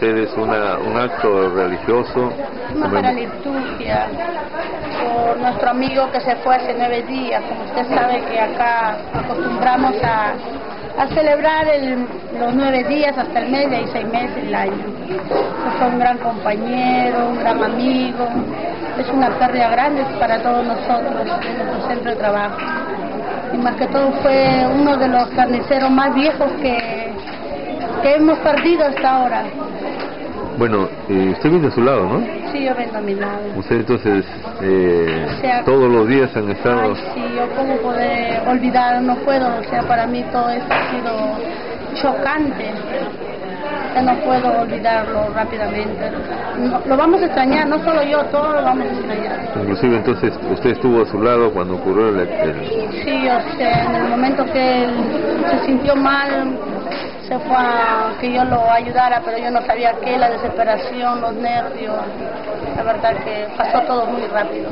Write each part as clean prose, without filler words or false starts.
ustedes un acto religioso. Fuimos para la liturgia por nuestro amigo que se fue hace 9 días. Como usted sabe que acá acostumbramos a celebrar los 9 días hasta el mes, y 6 meses el año. Fue un gran compañero, un gran amigo. Es una pérdida grande para todos nosotros en nuestro centro de trabajo. Y más que todo fue uno de los carniceros más viejos que hemos perdido hasta ahora. Bueno, usted viene a su lado, ¿no? Sí, yo vengo a mi lado. Usted entonces O sea, todos los días han estado... Ay, sí, yo cómo poder olvidar, no puedo, o sea, para mí todo esto ha sido chocante. O sea, no puedo olvidarlo rápidamente. Lo vamos a extrañar, no solo yo, todos lo vamos a extrañar. Inclusive entonces usted estuvo a su lado cuando ocurrió el... Sí, o sea, en el momento que él se sintió mal, se fue a que yo lo ayudara, pero yo no sabía qué, la desesperación, los nervios. La verdad que pasó todo muy rápido.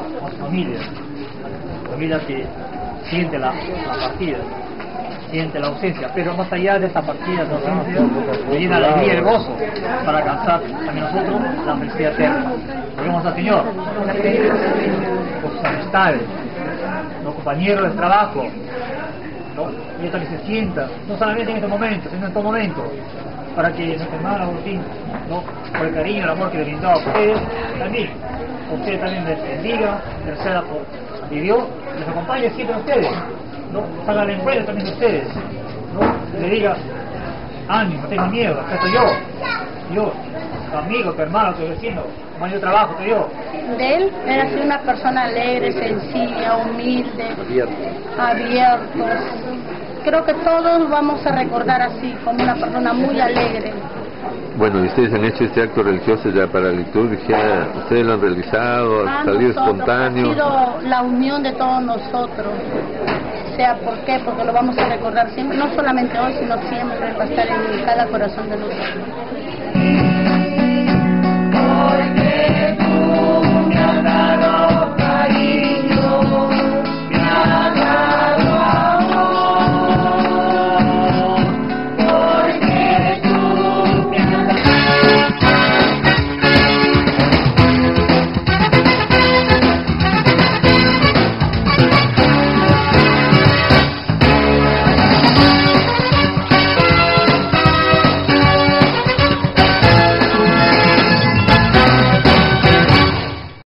Familia que siente la partida, siente la ausencia, pero más allá de esta partida, de ausencia, nos llena la alegría y el gozo para alcanzar también nosotros la felicidad eterna. Roguemos al Señor por sus amistades, los compañeros de trabajo, ¿no? Y esta que se sienta, no solamente en este momento, sino en todo momento, para que nuestra hermana Agustín, ¿no? Por el cariño y el amor que le brindó a ustedes también les bendiga, interceda por Dios, les acompañe siempre a ustedes, ¿no? Salga al encuentro también de ustedes, ¿no? Le diga, ánimo, no tenga miedo, acá estoy yo, tu amigo, tu hermano, tu vecino, compañero de trabajo, estoy yo. De él era así una persona alegre, sencilla, humilde, abierto. Creo que todos vamos a recordar así, como una persona muy alegre. Bueno, y ustedes han hecho este acto religioso ya para la liturgia, ustedes lo han realizado, ha salido espontáneo. Ha sido la unión de todos nosotros. O sea, ¿por qué? Porque lo vamos a recordar siempre, no solamente hoy, sino siempre, va a estar en cada corazón de nosotros.